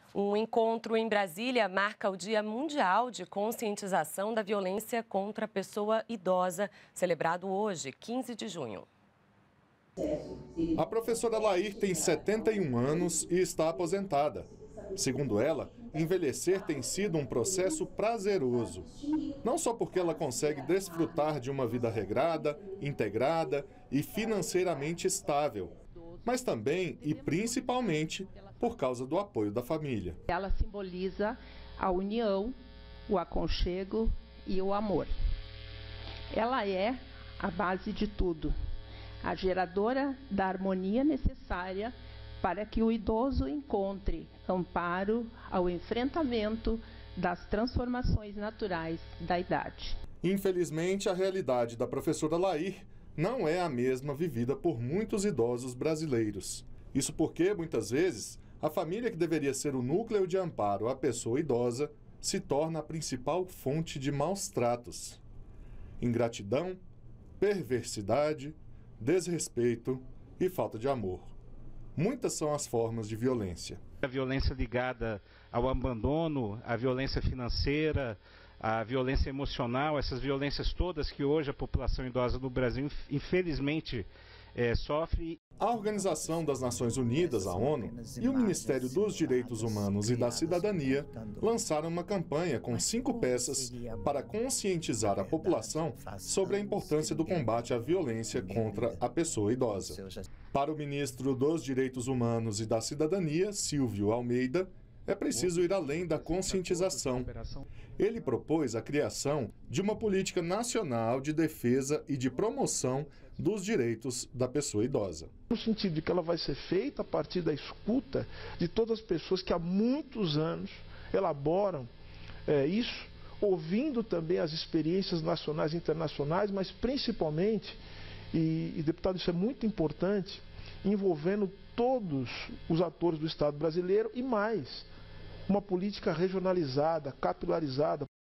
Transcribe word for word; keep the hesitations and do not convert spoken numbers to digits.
Um encontro em Brasília marca o Dia Mundial de Conscientização da Violência contra a Pessoa Idosa, celebrado hoje, quinze de junho. A professora Lair tem setenta e um anos e está aposentada. Segundo ela, envelhecer tem sido um processo prazeroso. Não só porque ela consegue desfrutar de uma vida regrada, integrada e financeiramente estável, mas também e principalmente por causa do apoio da família. Ela simboliza a união, o aconchego e o amor. Ela é a base de tudo, a geradora da harmonia necessária para que o idoso encontre amparo ao enfrentamento das transformações naturais da idade. Infelizmente, a realidade da professora Lair não é a mesma vivida por muitos idosos brasileiros. Isso porque, muitas vezes, a família que deveria ser o núcleo de amparo à pessoa idosa se torna a principal fonte de maus tratos. Ingratidão, perversidade, desrespeito e falta de amor. Muitas são as formas de violência. A violência ligada ao abandono, a violência financeira, a violência emocional, essas violências todas que hoje a população idosa no Brasil, infelizmente, é, sofre. A Organização das Nações Unidas, a ONU, e o Ministério dos Direitos Humanos e da Cidadania lançaram uma campanha com cinco peças para conscientizar a população sobre a importância do combate à violência contra a pessoa idosa. Para o ministro dos Direitos Humanos e da Cidadania, Silvio Almeida, é preciso ir além da conscientização. Ele propôs a criação de uma política nacional de defesa e de promoção dos direitos da pessoa idosa. No sentido de que ela vai ser feita a partir da escuta de todas as pessoas que há muitos anos elaboram é, isso, ouvindo também as experiências nacionais e internacionais, mas principalmente, e, e deputado, isso é muito importante, envolvendo todos os atores do Estado brasileiro e mais, uma política regionalizada, capilarizada.